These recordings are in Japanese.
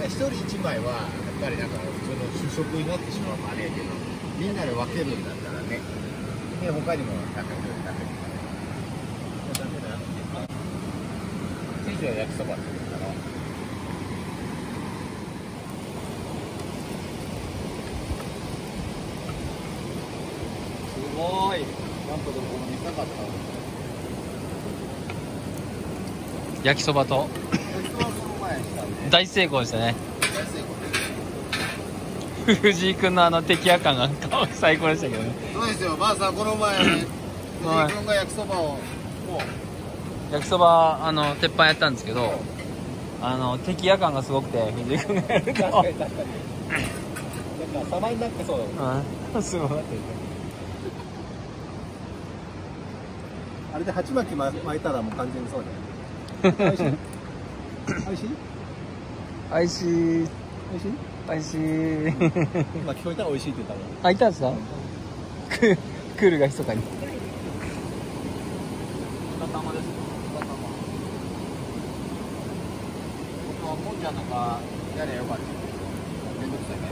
一人一枚はやっぱりなんかその主食になってしまうもあれやけど、みんなで分けるんだったらね。で他にもなんかいろいろ食べる。ダメだ。選手は焼きそばって言うんだろ。すごい。なんとでもこの見たかった。 焼きそばと大成功でしたね。藤井君の敵屋感が最高でしたけどね。 そうですよ、ばあさん、この前、藤井君が焼きそばを、もう焼きそば鉄板やったんですけど、敵屋感がすごくて、藤井君がやると。確かに。なんか様になってそうだもん。すごい。 あれで鉢巻き巻いたらもう完全にそうだよね。おいしい？おいしい？おいしい？おいしい？おいしい？今聞こえたらおいしいって言ったの。 あ、いたんですか？クールが密かに。 豚玉です。豚玉。僕はもんじゃとかやればよかった。めんどくさいね。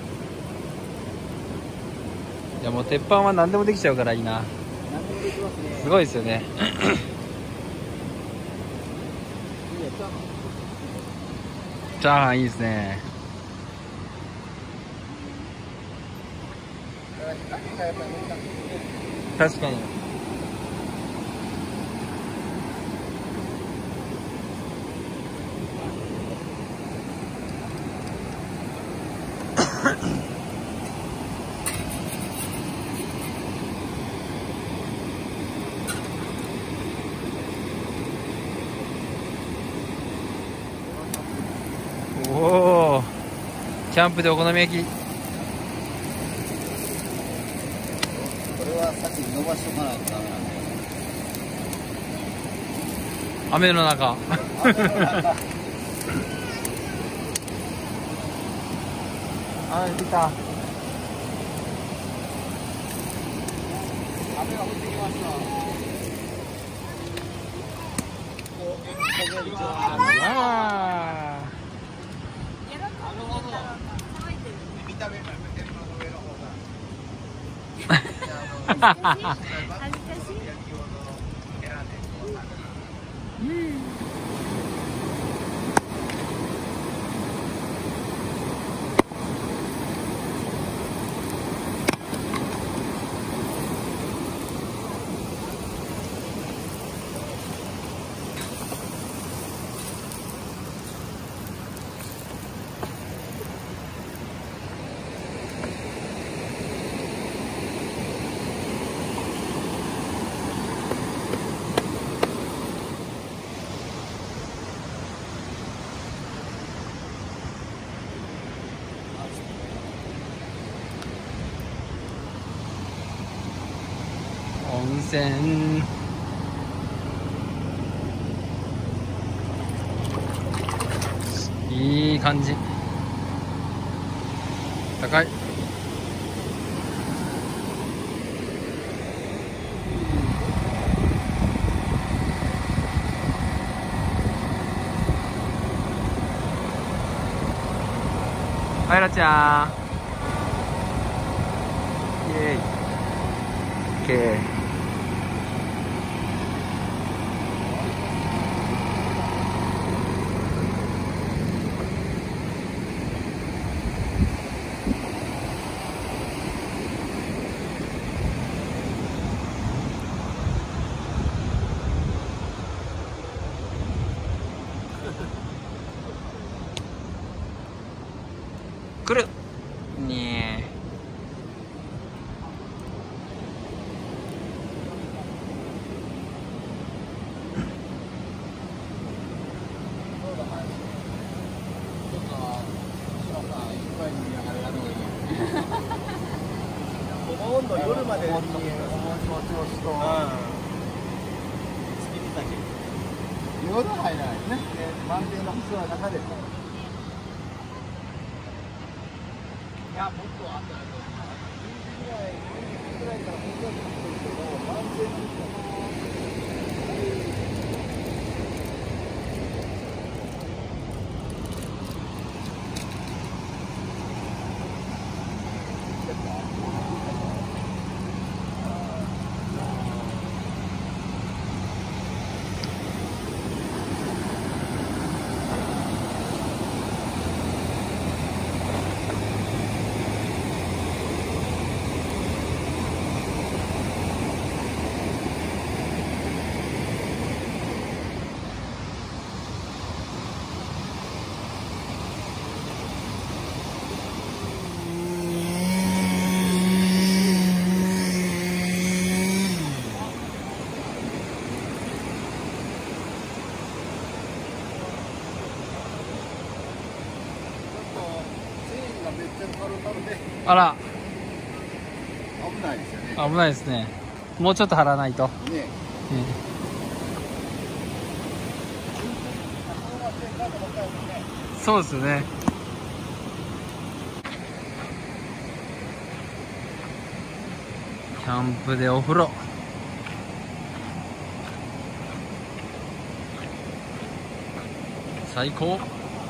いやもう鉄板は何でもできちゃうからいいな。 何でもできますね。 すごいですよね。チャーハンいいですね。確かに。おお、キャンプでお好み焼き。 これはさっき伸ばしとかないとダメなんで。 雨の中。あ、来た。 雨が降ってきました。 あ見た目がテレビの上の方が。 あ。 恥ずかしい。 温泉。いい感じ。高い。はい、らちゃん。イエーイ。オッケー。来るねえ。 この温度夜までに夜入らないね。満点の星の中で。いや、もっとあったら10時ぐらいから本当に来るけど、満点の星あら、 危ないですよね。 危ないですね。もうちょっと張らないと。 ね。 そうですよね。キャンプでお風呂。最高。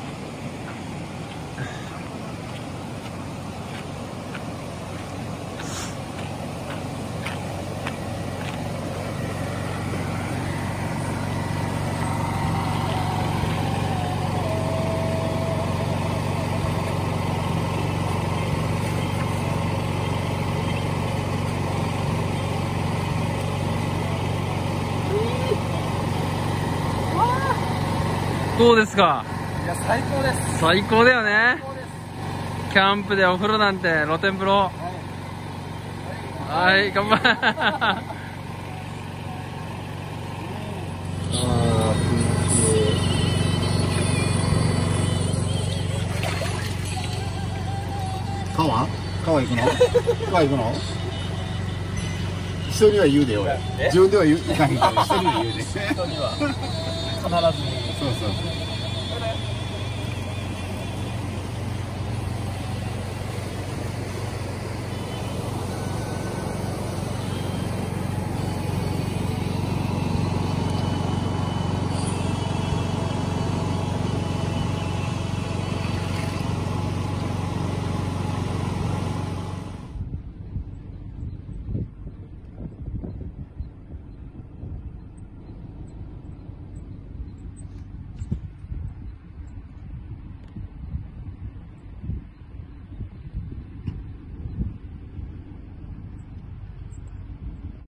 どうですか？ いや、最高です。 最高だよね。 最高です。 キャンプでお風呂なんて露天風呂。はい、乾杯。 川行くの川行くの人には言うで、俺。自分では言う、いかへんけど、人には言うで。 人には必ず。 そうそう。